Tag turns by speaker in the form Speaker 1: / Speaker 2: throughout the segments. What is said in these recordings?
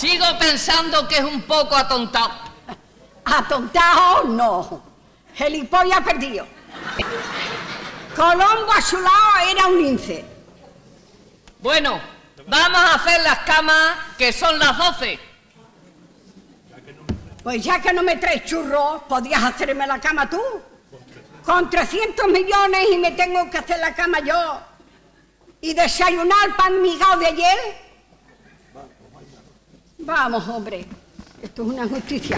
Speaker 1: Sigo pensando que es un poco atontado.
Speaker 2: Atontado no. Gilipollas perdido. Colombo a su lado era un lince.
Speaker 1: Bueno, vamos a hacer las camas, que son las 12.
Speaker 2: Pues ya que no me traes churros, podías hacerme la cama tú. Con 300 millones y me tengo que hacer la cama yo. ¿Y desayunar pan migado de ayer? Vamos, hombre. Esto es una injusticia.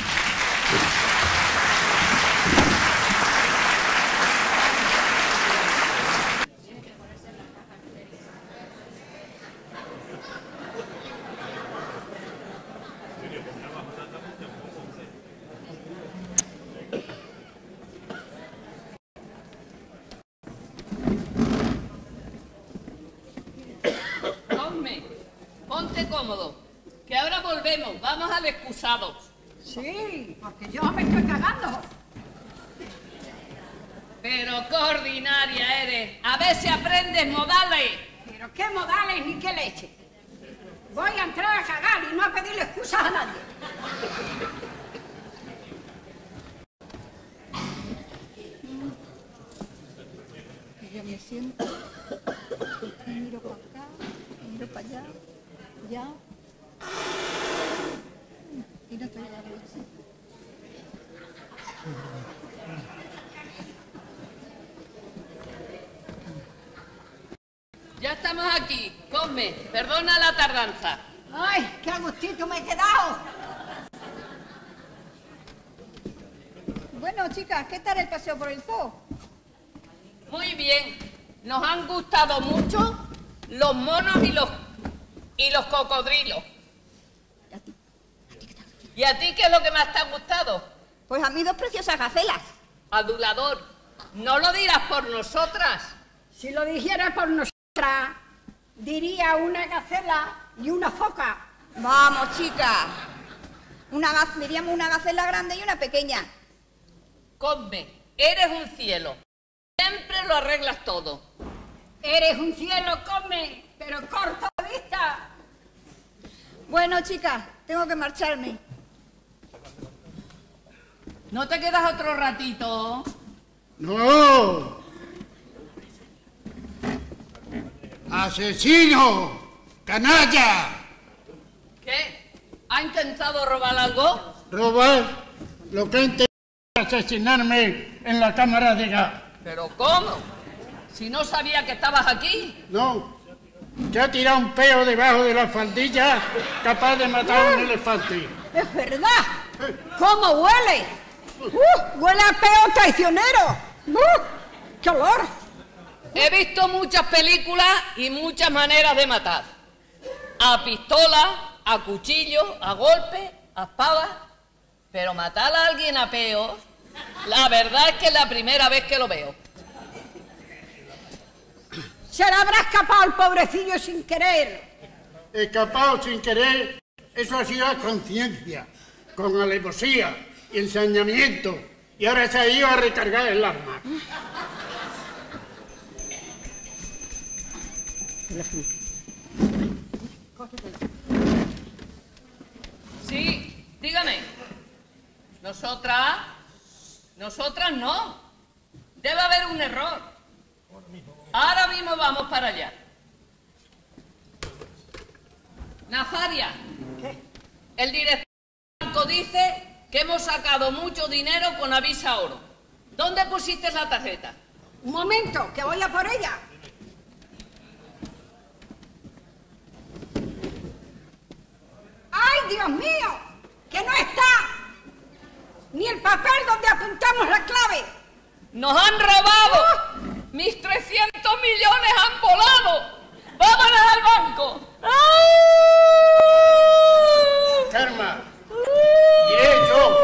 Speaker 1: Ponte cómodo, que ahora volvemos, vamos al excusado.
Speaker 2: Sí, porque yo me estoy cagando.
Speaker 1: Pero qué ordinaria eres, a ver si aprendes modales.
Speaker 2: Pero qué modales ni qué leche. Voy a entrar a cagar y no a pedirle excusas a nadie.
Speaker 3: Yo me siento, miro para acá, miro para allá, ya, y no estoy a la vez.
Speaker 1: Ya estamos aquí, come, perdona la tardanza.
Speaker 2: ¡Ay, qué agustito me he quedado!
Speaker 3: Bueno, chicas, ¿qué tal el paseo por el zoo?
Speaker 1: Muy bien, nos han gustado mucho los monos y los cocodrilos. ¿Y a ti qué es lo que más te ha gustado?
Speaker 3: Pues a mí 2 preciosas gacelas.
Speaker 1: Adulador, no lo dirás por nosotras.
Speaker 2: Si lo dijera por nosotras, diría una gacela y una foca.
Speaker 3: Vamos, chicas. Diríamos una gacela grande y una pequeña.
Speaker 1: Come, eres un cielo. Siempre lo arreglas todo.
Speaker 2: Eres un cielo, come, pero corta vista.
Speaker 3: Bueno, chicas, tengo que marcharme.
Speaker 1: ¿No te quedas otro ratito?
Speaker 4: ¡No! ¡Asesino! ¡Canalla!
Speaker 1: ¿Qué? ¿Ha intentado robar algo?
Speaker 4: Robar lo que intentó asesinarme en la cámara de gas.
Speaker 1: ¿Pero cómo? Si no sabía que estabas aquí.
Speaker 4: No, que ha tirado un peo debajo de la faldilla capaz de matar a un elefante.
Speaker 2: Es verdad. ¿Cómo huele? Huele a peo traicionero. ¡Qué olor!
Speaker 1: He visto muchas películas y muchas maneras de matar. A pistola, a cuchillo, a golpe, a espada. Pero matar a alguien a peos, la verdad es que es la primera vez que lo veo.
Speaker 2: Se le habrá escapado el pobrecillo sin querer.
Speaker 4: Escapado sin querer, eso ha sido a conciencia, con alevosía y ensañamiento. Y ahora se ha ido a recargar el arma.
Speaker 1: Sí, dígame. Nosotras no. Debe haber un error. Ahora mismo vamos para allá. Nazaria,
Speaker 2: ¿Qué?
Speaker 1: el director del banco dice que hemos sacado mucho dinero con Avisa Oro. ¿Dónde pusiste la tarjeta?
Speaker 2: Un momento, que voy a por ella. ¡Ay, Dios mío! ¡Que no está! Ni el papel donde apuntamos la clave.
Speaker 1: ¡Nos han robado! ¡Mis 300 millones han volado! ¡Vámonos al banco!
Speaker 4: Karma, iré yo.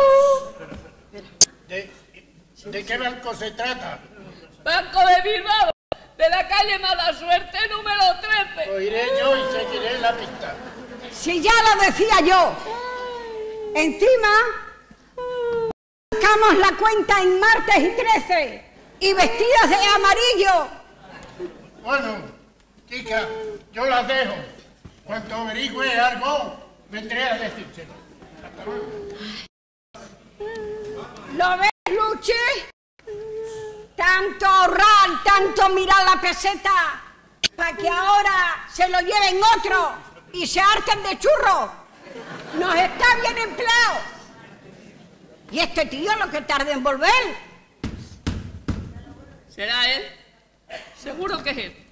Speaker 4: ¿De qué banco se trata?
Speaker 1: Banco de Bilbao, de la calle Mala Suerte, número 13.
Speaker 4: Pues iré yo y seguiré la pista.
Speaker 2: Si ya lo decía yo. Encima, sacamos la cuenta en martes y 13 y vestidas de amarillo.
Speaker 4: Bueno, chica, yo las dejo. Cuando averigüe algo, vendré a decírselo.
Speaker 2: ¿Lo ves, Luchi? Tanto ahorrar, tanto mirar la peseta, para que ahora se lo lleven otros y se harten de churros. Nos está bien empleado. Y este tío lo que tarda en volver.
Speaker 1: ¿Será él? Seguro que es él.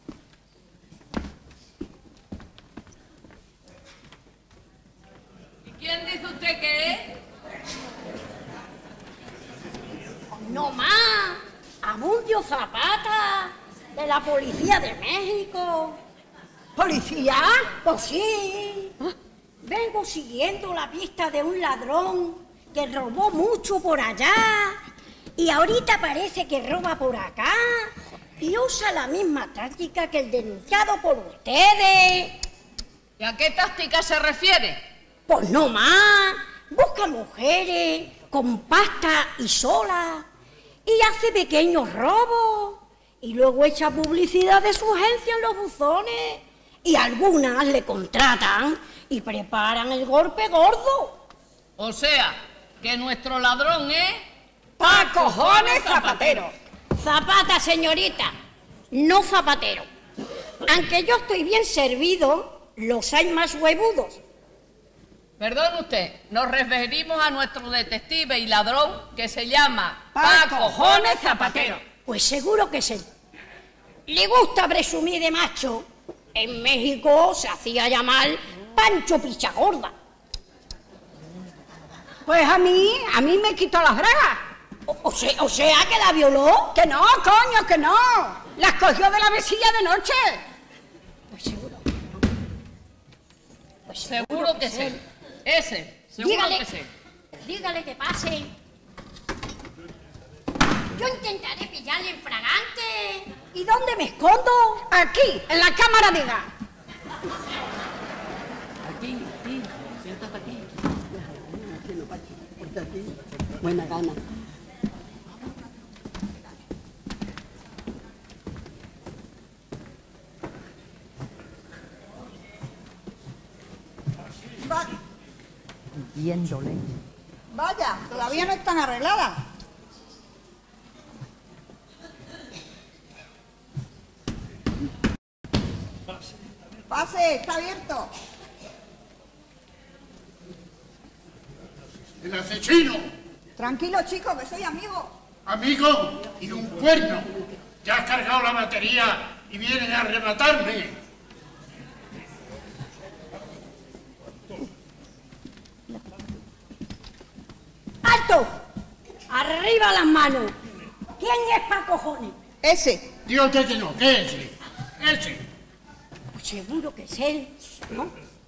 Speaker 1: ¿Y quién dice usted que es?
Speaker 2: No más, Abundio Zapata, de la Policía de México. ¿Policía? Pues sí. Vengo siguiendo la pista de un ladrón que robó mucho por allá y ahorita parece que roba por acá y usa la misma táctica que el denunciado por ustedes.
Speaker 1: ¿Y a qué táctica se refiere?
Speaker 2: Pues no más, busca mujeres con pasta y sola y hace pequeños robos y luego echa publicidad de su agencia en los buzones y algunas le contratan y preparan el golpe gordo.
Speaker 1: O sea, que nuestro ladrón es...
Speaker 2: ¡Pa' cojones Zapatero! Zapata, señorita, no Zapatero. Aunque yo estoy bien servido, los hay más huevudos.
Speaker 1: Perdón usted, nos referimos a nuestro detective y ladrón que se llama
Speaker 2: ¡Pa'
Speaker 1: cojones Zapatero.
Speaker 2: Pues seguro que sí. Le gusta presumir de macho. En México se hacía llamar Pancho Pichagorda. Pues a mí me quitó las bragas. O sea que la violó. Que no, coño, que no. Las cogió de la mesilla de noche. Pues seguro. Pues
Speaker 1: Seguro que sí. Ese, seguro que sí.
Speaker 2: Dígale que pase. Yo intentaré pillarle en fragante. ¿Y dónde me escondo? Aquí, en la cámara de gas.
Speaker 1: Aquí, siéntate aquí.
Speaker 2: Buena gana.
Speaker 3: Viéndole. Vaya, todavía no están arregladas. Pase, está abierto.
Speaker 4: El asesino,
Speaker 3: Tranquilo, chicos, que soy amigo.
Speaker 4: amigo y un cuerno. Ya has cargado la batería y vienen a arrebatarme.
Speaker 2: ¡Alto! ¡Arriba las manos! ¿Quién es pa' cojones?
Speaker 3: Ese.
Speaker 4: Digo que no, que ese. Ese.
Speaker 2: Pues seguro que es él, ¿no?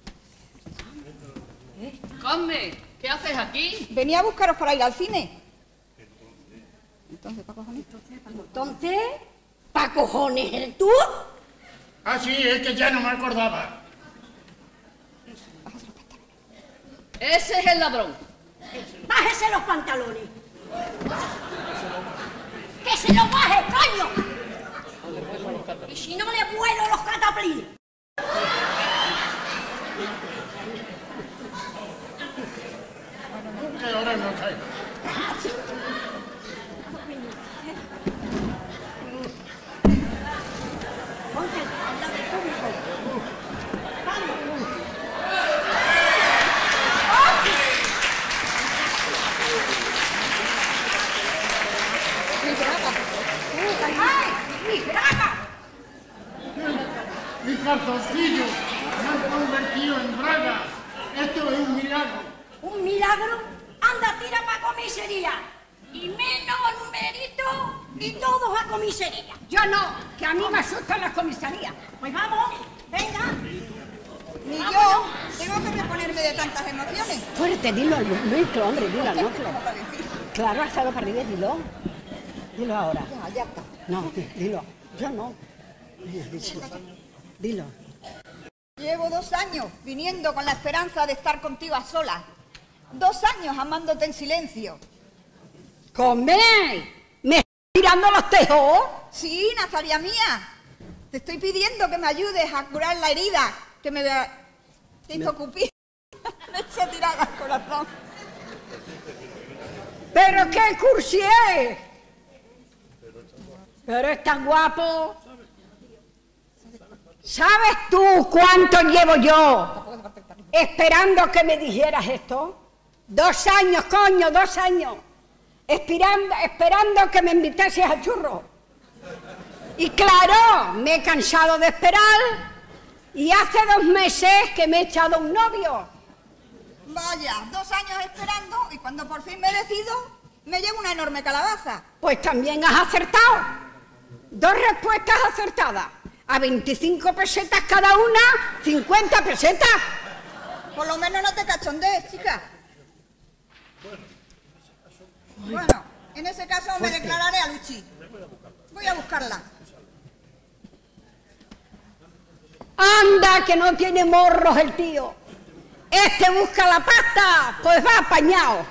Speaker 1: Cosme, ¿qué haces aquí?
Speaker 3: Venía a buscaros para ir al cine. Entonces, ¿pa' cojones?
Speaker 2: Entonces, ¿pa' cojones eres tú?
Speaker 4: Ah, sí, es que ya no me acordaba.
Speaker 1: Ese es el ladrón.
Speaker 2: ¡Bájese los pantalones! ¡Que se los baje, coño! Y si no le vuelo los cataplines.
Speaker 4: Que ahora no cae.
Speaker 2: Ponte al lado del público. Vamos. ¡Ay, mi braga!
Speaker 4: Mis calzoncillos me han convertido en bragas. Esto es un milagro.
Speaker 2: ¿Un milagro? Anda, tira pa' comisaría. Y menos numerito y todos a comisaría. Yo no, que a mí me asustan las comisarías. Pues vamos, venga.
Speaker 3: Ni yo tengo que reponerme de tantas emociones.
Speaker 2: Fuerte, dilo al micro, hombre, dilo al micro. Claro, hasta lo para arriba, dilo. Dilo ahora.
Speaker 3: Ya está.
Speaker 2: No, dilo. Yo no. Dilo.
Speaker 3: Llevo 2 años viniendo con la esperanza de estar contigo a solas. 2 años amándote en silencio.
Speaker 2: ¡Come! ¿Me estás tirando los tejos?
Speaker 3: Sí, Nazaria mía. Te estoy pidiendo que me ayudes a curar la herida que me hizo Cupido. cagas, corazón.
Speaker 2: Pero qué cursi es. Pero es tan guapo. ¿Sabes tú cuánto llevo yo esperando que me dijeras esto? 2 años, coño, 2 años. Esperando que me invitases a churro. Y claro, me he cansado de esperar y hace 2 meses que me he echado un novio.
Speaker 3: Vaya, 2 años esperando y cuando por fin me decido, me llevo una enorme calabaza.
Speaker 2: Pues también has acertado. 2 respuestas acertadas. A 25 pesetas cada una, 50 pesetas.
Speaker 3: Por lo menos no te cachondees, chica. Bueno, en ese caso me declararé a Luchi. Voy a buscarla.
Speaker 2: Anda, que no tiene morros el tío. Este busca la pasta, pues va apañado.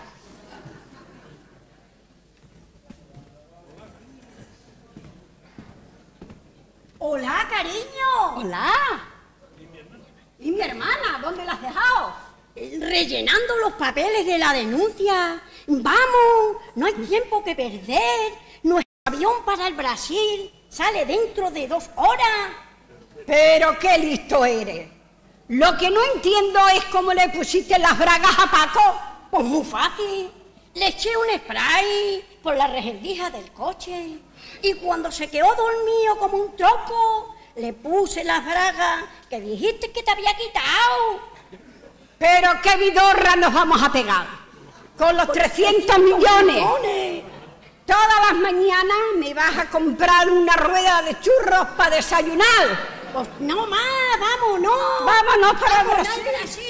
Speaker 5: Hola, cariño.
Speaker 2: Hola. ¿Y mi hermana? ¿Dónde la has dejado?
Speaker 5: Rellenando los papeles de la denuncia. Vamos, no hay tiempo que perder. Nuestro avión para el Brasil sale dentro de 2 horas.
Speaker 2: Pero qué listo eres. Lo que no entiendo es cómo le pusiste las bragas a Paco.
Speaker 5: Pues muy fácil. Le eché un spray por la rendija del coche y cuando se quedó dormido como un tropo, le puse las bragas que dijiste que te había quitado.
Speaker 2: Pero qué vidorra nos vamos a pegar. Con los 300 millones. Todas las mañanas me vas a comprar una rueda de churros para desayunar.
Speaker 5: Pues no más, vámonos.
Speaker 2: Vámonos para Brasil.